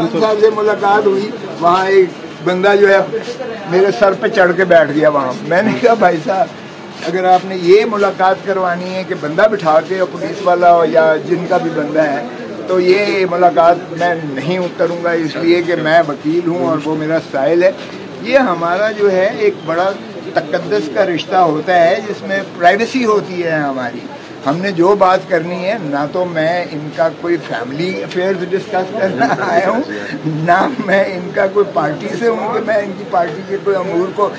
खान साहब से मुलाकात हुई, वहाँ एक बंदा जो है मेरे सर पे चढ़ के बैठ गया वहाँ। मैंने कहा भाई साहब, अगर आपने ये मुलाकात करवानी है कि बंदा बिठा के और पुलिस वाला हो या जिनका भी बंदा है, तो ये मुलाकात मैं नहीं करूँगा, इसलिए कि मैं वकील हूँ और वो मेरा स्टाइल है। ये हमारा जो है एक बड़ा तकद्दस का रिश्ता होता है जिसमें प्राइवेसी होती है हमारी। हमने जो बात करनी है, ना तो मैं इनका कोई फैमिली अफेयर्स डिस्कस करना आया हूँ, ना मैं इनका कोई पार्टी से हूँ कि मैं इनकी पार्टी के कोई अमूर को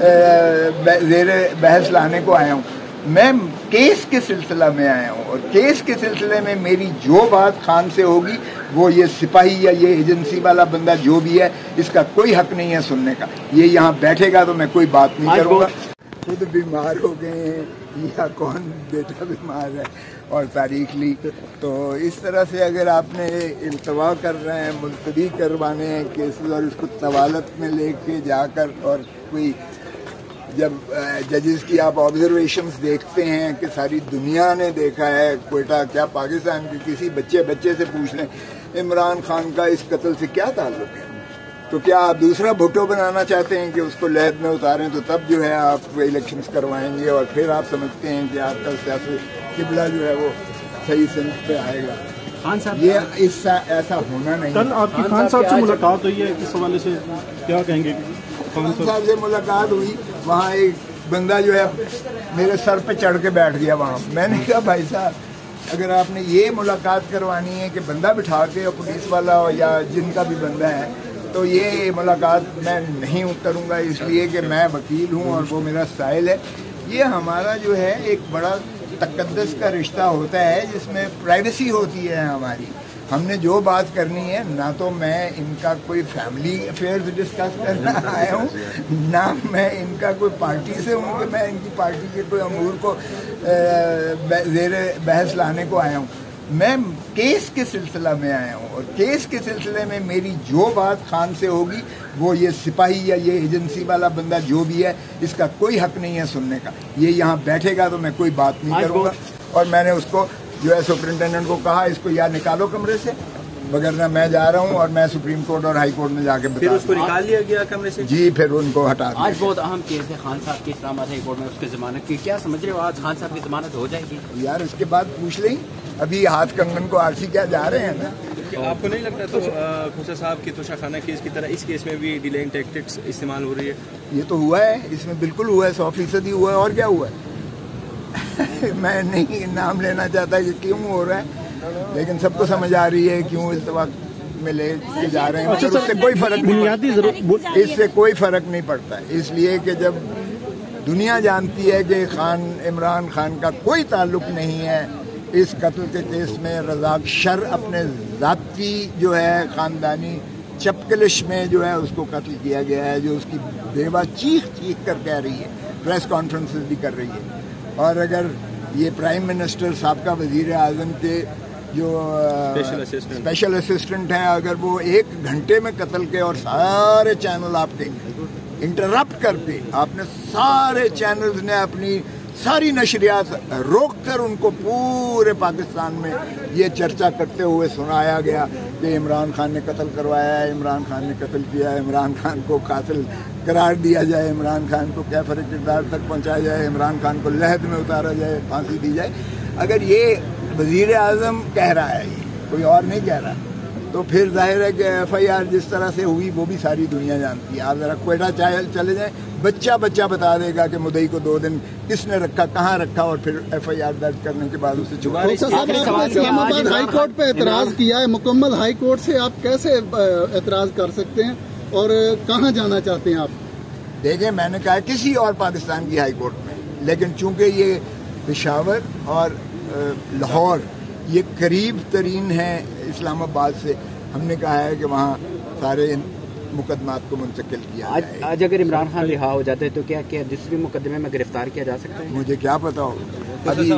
ज़ेर बहस लाने को आया हूँ। मैं केस के सिलसिला में आया हूँ और केस के सिलसिले में मेरी जो बात खान से होगी वो ये सिपाही या ये एजेंसी वाला बंदा जो भी है, इसका कोई हक नहीं है सुनने का। ये यहाँ बैठेगा तो मैं कोई बात नहीं करूँगा। खुद बीमार हो गए हैं या कौन बेटा बीमार है और तारीख ली, तो इस तरह से अगर आपने इल्तवा कर रहे हैं, मुलतवी करवाने हैं केसेस और उसको तवालत में लेके जाकर, और कोई जब जजेस की आप ऑब्जर्वेशंस देखते हैं कि सारी दुनिया ने देखा है क्वेटा, क्या पाकिस्तान के किसी बच्चे से पूछ लें इमरान खान का इस कत्ल से क्या ताल्लुक है, तो क्या आप दूसरा भुट्टो बनाना चाहते हैं कि उसको लहद में उतारें, तो तब जो है आप इलेक्शंस करवाएंगे और फिर आप समझते हैं कि आपका सियासी किबला जो है वो सही सिमत पे आएगा। खान साहब, ये ऐसा होना नहीं। कल आपकी खान साहब से मुलाकात हुई है, इस हवाले से क्या कहेंगे? खान साहब से मुलाकात हुई, वहाँ एक बंदा जो है मेरे सर पे चढ़ के बैठ गया वहाँ। मैंने कहा भाई साहब, अगर आपने ये मुलाकात करवानी है कि बंदा बिठा के और पुलिस वाला हो या जिनका भी बंदा है, तो ये मुलाकात मैं नहीं करूँगा, इसलिए कि मैं वकील हूँ और वो मेरा स्टाइल है। ये हमारा जो है एक बड़ा तकद्दस का रिश्ता होता है जिसमें प्राइवेसी होती है हमारी। हमने जो बात करनी है, ना तो मैं इनका कोई फैमिली अफेयर्स डिस्कस करना आया हूँ, ना मैं इनका कोई पार्टी से हूँ कि मैं इनकी पार्टी के कोई अमूर को ज़ेर बहस लाने को आया हूँ। मैं केस के सिलसिला में आया हूँ और केस के सिलसिले में मेरी जो बात खान से होगी वो ये सिपाही या ये एजेंसी वाला बंदा जो भी है, इसका कोई हक नहीं है सुनने का। ये यहाँ बैठेगा तो मैं कोई बात नहीं करूँगा। और मैंने उसको जो है सुपरिटेंडेंट को कहा, इसको या निकालो कमरे से, वगरना मैं जा रहा हूँ और मैं सुप्रीम कोर्ट और हाई कोर्ट में जाके फिर उसको निकाल लिया गया कमरे से? जी, फिर उनको हटा दिया। आज बहुत अहम केस है खान साहब की इस्लामाबाद हाई कोर्ट में, उसकी जमानत की, क्या समझ रहे हो आज खान साहब की जमानत हो जाएगी? यार इसके बाद पूछ लें, अभी हाथ कंगन को आरसी क्या जा रहे हैं ना। आपको नहीं लगता तो खुशा साहब की तोशाखाना केस की तरह इस केस में भी डिलेइंग टैक्टिक्स इस्तेमाल हो रही है? ये तो हुआ है, इसमें बिल्कुल हुआ है, 100% हुआ है। और क्या हुआ है? मैं नहीं नाम लेना चाहता कि क्यों हो रहा है, लेकिन सबको समझ आ रही है क्यों इल्तवाक में ले जा रहे हैं। इससे कोई फर्क नहीं, इससे कोई फर्क नहीं पड़ता, इसलिए कि जब दुनिया जानती है कि इमरान खान का कोई ताल्लुक नहीं है इस कत्ल के केस में। रज़ाक शर अपने ज़ाती जो है ख़ानदानी चपकलिश में जो है उसको कत्ल किया गया है, जो उसकी बेवा चीख कर कह रही है, प्रेस कॉन्फ्रेंसेस भी कर रही है। और अगर ये प्राइम मिनिस्टर साबका वज़ीर आज़म के जो स्पेशल असिस्टेंट हैं, अगर वो 1 घंटे में कत्ल के और सारे चैनल आपके इंटरप्ट करके, आपने सारे चैनल्स ने अपनी सारी नशरियात रोक कर उनको पूरे पाकिस्तान में ये चर्चा करते हुए सुनाया गया कि इमरान खान ने कत्ल करवाया है, इमरान खान ने कत्ल किया है, इमरान खान को कातिल करार दिया जाए, इमरान खान को कैफर किरदार तक पहुंचाया जाए, इमरान खान को लहद में उतारा जाए, फांसी दी जाए। अगर ये वज़ीर आज़म कह रहा है, ये कोई और नहीं कह रहा, तो फिर जाहिर है कि FIR जिस तरह से हुई वो भी सारी दुनिया जानती है। आप ज़रा क्वेटा चले जाएं, बच्चा बता देगा कि मुद्दई को 2 दिन किसने रखा, कहाँ रखा, और फिर FIR दर्ज करने के बाद उसे छुपा। इस्लामाबाद हाई कोर्ट पे एतराज़ किया है, मुकम्मल हाई कोर्ट से आप कैसे एतराज़ कर सकते हैं और कहाँ जाना चाहते हैं आप? देखें, मैंने कहा किसी और पाकिस्तान की हाई कोर्ट में, लेकिन चूँकि ये पेशावर और लाहौर ये करीब तरीन है इस्लामाबाद से, हमने कहा है कि वहाँ सारे मुकदमात को मुंतकिल किया जाए। आज अगर इमरान खान रिहा हो जाते हैं तो क्या दूसरे मुकदमे में गिरफ्तार किया जा सकता है? मुझे क्या पता हो, अभी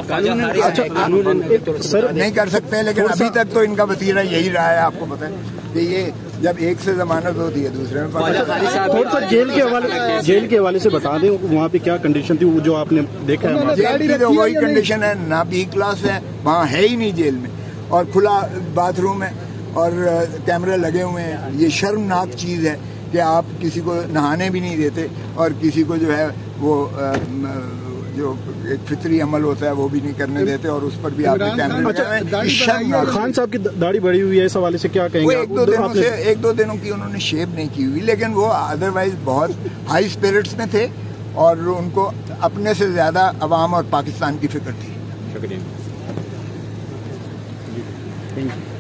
सर नहीं कर सकते हैं, लेकिन अभी तक तो इनका वतीरा यही रहा है। आपको पता है कि ये जब एक से जमानत होती है दूसरे में थोड़ा सा जेल के हवाले से बता दें, वहाँ पे क्या कंडीशन थी वो जो आपने देखा है? जेल की तो वही कंडीशन है, ना B क्लास है, वहाँ है ही नहीं जेल में, और खुला बाथरूम है, اور کیمرے لگے ہوئے ہیں. یہ شرمناک چیز ہے کہ آپ کسی کو نہانے بھی نہیں دیتے اور کسی کو جو ہے وہ جو ایک فطری عمل ہوتا ہے وہ بھی نہیں کرنے دیتے اور اس پر بھی آپ نے کیمرے لگائے ہیں. خان صاحب کی داڑھی بڑھی ہوئی ہے, اس حوالے سے کیا کہیں گے؟ ایک دو دنوں کی انہوں نے شیپ نہیں کی ہوئی, لیکن وہ ادروائز بہت ہائی اسپرٹس میں تھے اور ان کو اپنے سے زیادہ عوام اور پاکستان کی فکر تھی. شکریہ.